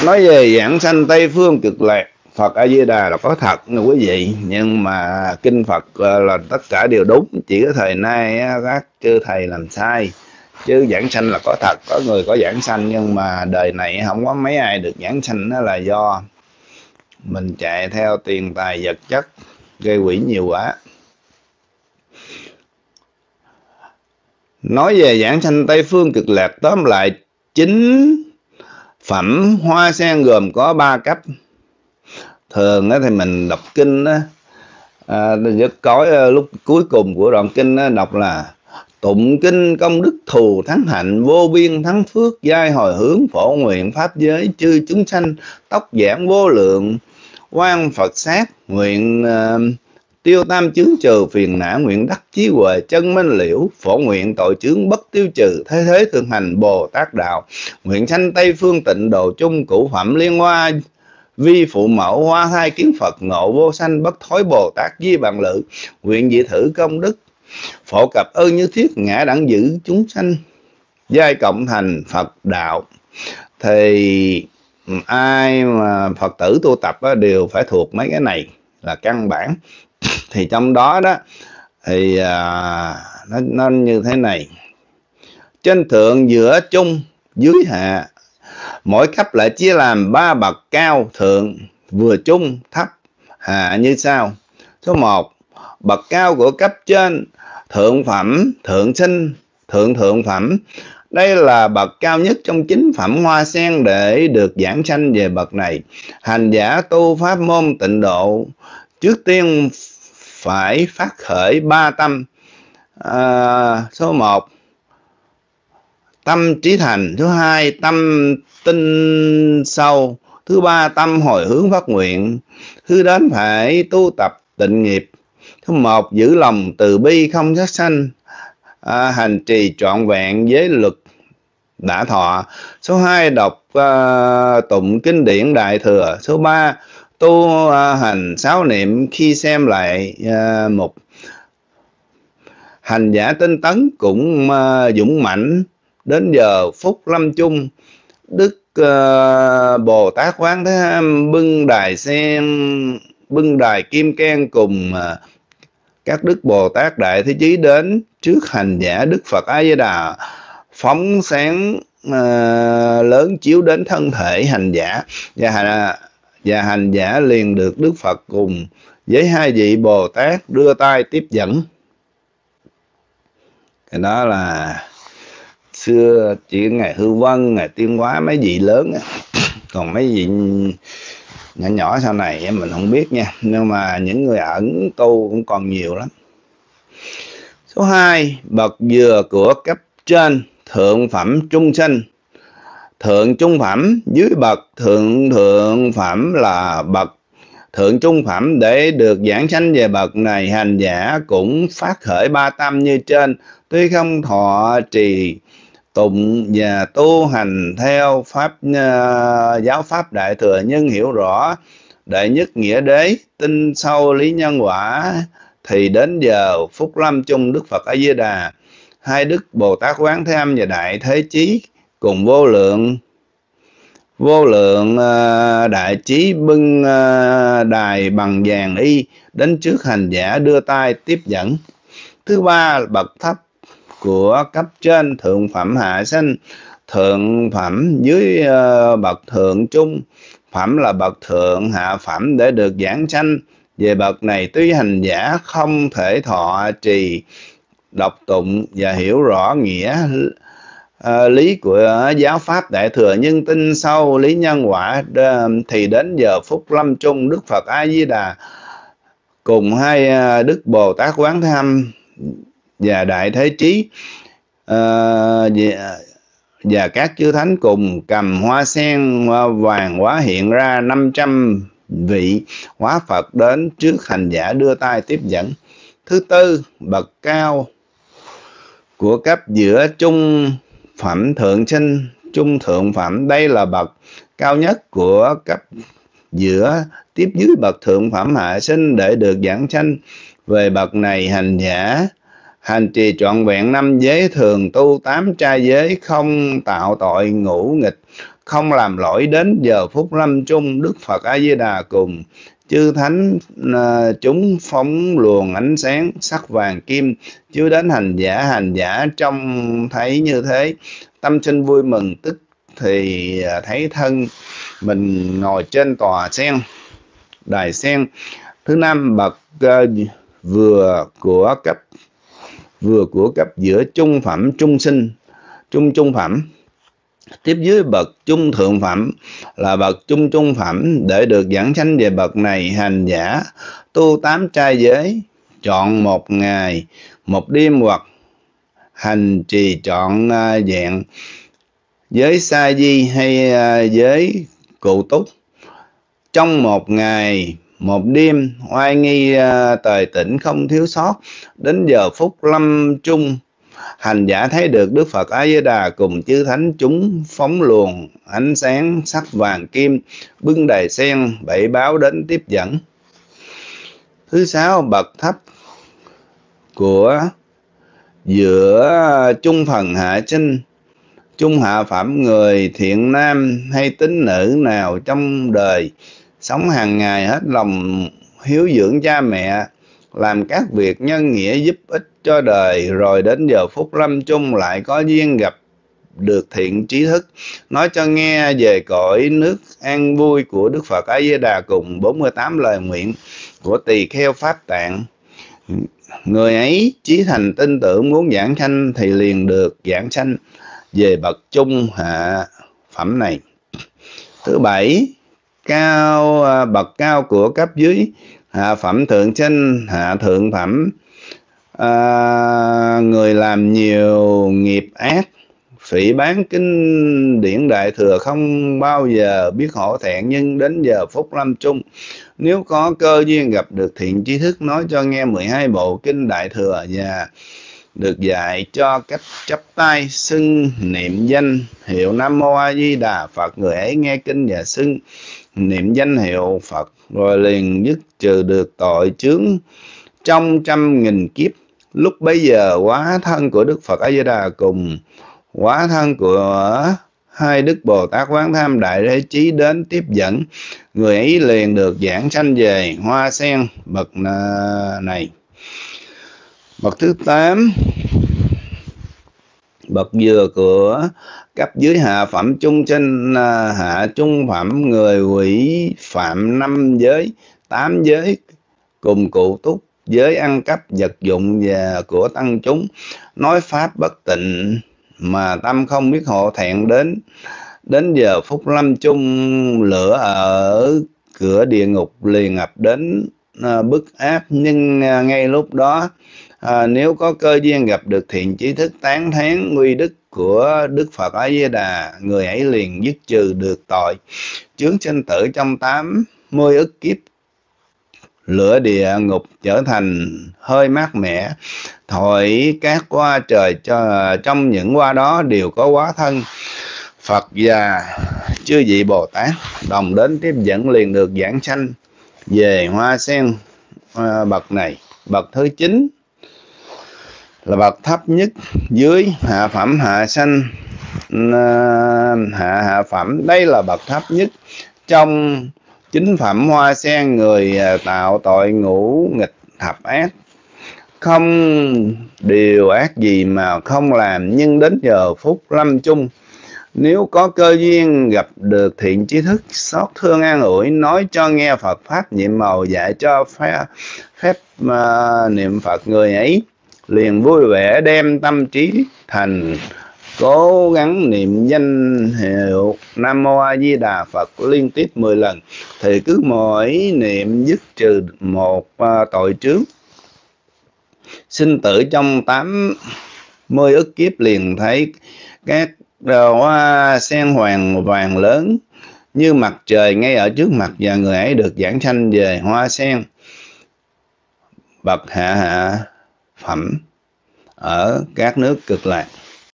Nói về giảng sanh Tây Phương Cực Lạc, Phật A Di Đà là có thật nè quý vị, nhưng mà kinh Phật là tất cả đều đúng, chỉ có thời nay các chư thầy làm sai, chứ giảng sanh là có thật. Có người có giảng sanh, nhưng mà đời này không có mấy ai được giảng sanh, đó là do mình chạy theo tiền tài vật chất, gây quỷ nhiều quá. Nói về giảng sanh Tây Phương Cực Lạc, tóm lại 9 phẩm hoa sen gồm có 3 cấp. Thường thì mình đọc kinh lúc cuối cùng của đoạn kinh đọc là: tụng kinh công đức thù thắng hạnh, vô biên thắng phước, giai hồi hướng, phổ nguyện pháp giới chư chúng sanh, tóc giảng vô lượng, quan Phật sát, nguyện tiêu tam chướng trừ phiền não, nguyện đắc chí huệ chân minh liễu, phổ nguyện tội chướng bất tiêu trừ, thế thế thường hành Bồ Tát đạo, nguyện sanh Tây Phương tịnh độ chung, cửu phẩm liên hoa vi phụ mẫu, hoa thai kiến Phật, ngộ vô sanh bất thối Bồ Tát di bằng lự, nguyện dị thử công đức, phổ cập ơn như thiết, ngã đẳng giữ chúng sanh, giai cộng thành Phật đạo. Thì ai mà Phật tử tu tập đều phải thuộc mấy cái này là căn bản. Thì trong đó thì nó như thế này: trên thượng, giữa, trung, dưới, hạ. Mỗi cấp lại chia làm 3 bậc cao: thượng, vừa, trung, thấp, hạ như sau. Số 1, bậc cao của cấp trên: thượng phẩm, thượng sinh, thượng phẩm. Đây là bậc cao nhất trong 9 phẩm hoa sen. Để được giảng sanh về bậc này, hành giả tu pháp môn tịnh độ trước tiên phải phát khởi 3 tâm. Số 1, tâm trí thành. Thứ 2, tâm tinh sâu. Thứ 3, tâm hồi hướng phát nguyện. Thứ đến phải tu tập tịnh nghiệp. Thứ 1, giữ lòng từ bi không sát sanh, hành trì trọn vẹn giới luật đã thọ. Số 2, đọc tụng kinh điển Đại Thừa. Số 3, tu hành 6 niệm khi xem lại mục. Hành giả tinh tấn cũng dũng mãnh đến giờ phút lâm chung. Đức Bồ Tát Quán Thế Âm bưng đài kim cang cùng các đức Bồ Tát Đại Thế Chí đến trước hành giả Đức Phật A Di Đà, phóng sáng lớn chiếu đến thân thể hành giả, và hành giả liền được Đức Phật cùng với 2 vị Bồ Tát đưa tay tiếp dẫn. Cái đó là xưa chỉ Ngài Hư Vân, Ngài Tiên Hóa, mấy vị lớn. Còn mấy vị nhỏ nhỏ sau này mình không biết nha, nhưng mà những người ẩn tu cũng còn nhiều lắm. Số 2, bậc vừa của cấp trên: thượng phẩm, trung sinh, thượng trung phẩm. Dưới bậc thượng phẩm là bậc thượng trung phẩm. Để được giảng sanh về bậc này, hành giả cũng phát khởi 3 tâm như trên. Tuy không thọ trì tụng và tu hành theo giáo pháp Đại Thừa, nhưng hiểu rõ đệ nhất nghĩa đế, tin sâu lý nhân quả, thì đến giờ phút lâm chung Đức Phật A Di Đà, 2 đức Bồ Tát Quán Thế Âm và Đại Thế Chí cùng vô lượng đại trí bưng đài bằng vàng y đến trước hành giả đưa tay tiếp dẫn. Thứ 3, bậc thấp của cấp trên: thượng phẩm, hạ sinh, thượng phẩm. Dưới bậc thượng trung phẩm là bậc thượng, hạ phẩm. Để được giảng sanh về bậc này, tuy hành giả không thể thọ trì đọc tụng và hiểu rõ nghĩa lý của giáo pháp Đại Thừa, nhưng tin sâu lý nhân quả, thì đến giờ phút lâm chung Đức Phật A Di Đà cùng 2 đức Bồ Tát Quán Thế Âm và Đại Thế Chí và các chư thánh cùng cầm hoa sen vàng hóa hiện ra 500 vị hóa Phật đến trước hành giả đưa tay tiếp dẫn. Thứ 4, bậc cao của cấp giữa, trung phẩm, thượng sinh, trung thượng phẩm. Đây là bậc cao nhất của cấp giữa. Tiếp dưới bậc thượng phẩm, hạ sinh. Để được giảng sanh về bậc này, hành giả hành trì trọn vẹn 5 giới, thường tu 8 trai giới, không tạo tội ngũ nghịch, không làm lỗi. Đến giờ phút lâm chung, Đức Phật A Di Đà cùng chư thánh chúng phóng luồng ánh sáng sắc vàng kim chiếu đến hành giả trông thấy như thế, tâm sinh vui mừng, tức thì thấy thân mình ngồi trên tòa sen, đài sen. Thứ năm, bậc vừa của cấp giữa trung phẩm trung sinh, trung phẩm. Tiếp dưới bậc trung thượng phẩm là bậc trung phẩm. Để được giảng sanh về bậc này, hành giả tu 8 trai giới, chọn 1 ngày 1 đêm hoặc hành trì trọn vẹn giới sa di hay giới cụ túc. Trong 1 ngày 1 đêm oai nghi tời tỉnh không thiếu sót. Đến giờ phút lâm chung, hành giả thấy được Đức Phật A Di Đà cùng chư thánh chúng phóng luồng ánh sáng sắc vàng kim, bưng đài sen 7 báo đến tiếp dẫn. Thứ 6, bậc thấp của giữa trung phần hạ sinh, trung hạ phẩm. Người thiện nam hay tín nữ nào trong đời sống hàng ngày hết lòng hiếu dưỡng cha mẹ, làm các việc nhân nghĩa giúp ích cho đời, rồi đến giờ phút lâm chung lại có duyên gặp được thiện trí thức, nói cho nghe về cõi nước an vui của Đức Phật A Di Đà cùng 48 lời nguyện của tỳ kheo Pháp Tạng. Người ấy chí thành tin tưởng muốn giảng sanh thì liền được giảng sanh về bậc trung hạ phẩm này. Thứ 7, bậc cao của cấp dưới hạ phẩm thượng sinh, hạ thượng phẩm. Người làm nhiều nghiệp ác, phỉ báng kinh điển đại thừa, không bao giờ biết hổ thẹn, nhưng đến giờ phút lâm chung, nếu có cơ duyên gặp được thiện trí thức, nói cho nghe 12 bộ kinh đại thừa và được dạy cho cách chắp tay xưng niệm danh hiệu Nam Mô A Di Đà Phật. Người ấy nghe kinh và xưng niệm danh hiệu Phật rồi liền dứt trừ được tội chướng trong 100.000 kiếp. Lúc bấy giờ hóa thân của Đức Phật A Di Đà cùng hóa thân của 2 Đức Bồ Tát Quán Tham Đại Đế Chí đến tiếp dẫn. Người ấy liền được giảng sanh về hoa sen bậc này. Bậc thứ 8, bậc vừa của cấp dưới hạ phẩm trung sinh, hạ trung phẩm. Người quỷ phạm 5 giới 8 giới cùng cụ túc, giới ăn cắp vật dụng và của tăng chúng, nói pháp bất tịnh mà tâm không biết hổ thẹn. Đến giờ phút lâm chung, lửa ở cửa địa ngục liền ập đến bức áp, nhưng ngay lúc đó nếu có cơ duyên gặp được thiện trí thức tán thán nguy đức của Đức Phật A Di Đà, người ấy liền dứt trừ được tội chướng sinh tử trong 80 ức kiếp. Lửa địa ngục trở thành hơi mát mẻ, thổi cát qua trời, trong những hoa đó đều có hóa thân Phật và chư vị Bồ Tát đồng đến tiếp dẫn, liền được giảng sanh về hoa sen bậc này. Bậc thứ 9 là bậc thấp nhất dưới hạ phẩm hạ sanh, hạ phẩm. Đây là bậc thấp nhất trong 9 phẩm hoa sen. Người tạo tội ngũ nghịch thập ác, không điều ác gì mà không làm, nhưng đến giờ phút lâm chung, nếu có cơ duyên gặp được thiện trí thức, xót thương an ủi, nói cho nghe Phật pháp nhiệm màu, dạy cho phép niệm Phật, người ấy liền vui vẻ đem tâm trí thành cố gắng niệm danh hiệu Nam Mô A Di Đà Phật liên tiếp 10 lần, thì cứ mỗi niệm dứt trừ một tội chướng sinh tử trong 80 ức kiếp. Liền thấy các hoa sen hoàng vàng lớn như mặt trời ngay ở trước mặt, và người ấy được giảng sanh về hoa sen bậc hạ phẩm ở các nước Cực Lạc.